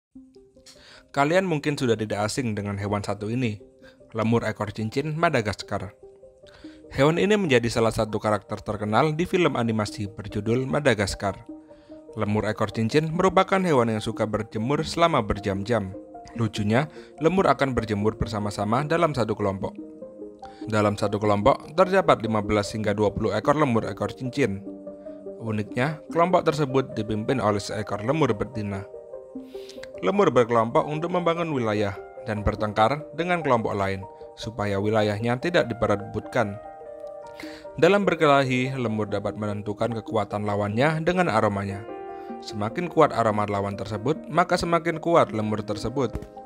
Kalian mungkin sudah tidak asing dengan hewan satu ini, lemur ekor cincin Madagaskar. Hewan ini menjadi salah satu karakter terkenal di film animasi berjudul Madagaskar. Lemur ekor cincin merupakan hewan yang suka berjemur selama berjam-jam. Lucunya, lemur akan berjemur bersama-sama dalam satu kelompok. Dalam satu kelompok, terdapat 15 hingga 20 ekor lemur ekor cincin. Uniknya, kelompok tersebut dipimpin oleh seekor lemur betina. Lemur berkelompok untuk membangun wilayah dan bertengkar dengan kelompok lain, supaya wilayahnya tidak diperebutkan. Dalam berkelahi, lemur dapat menentukan kekuatan lawannya dengan aromanya. Semakin kuat aroma lawan tersebut, maka semakin kuat lemur tersebut.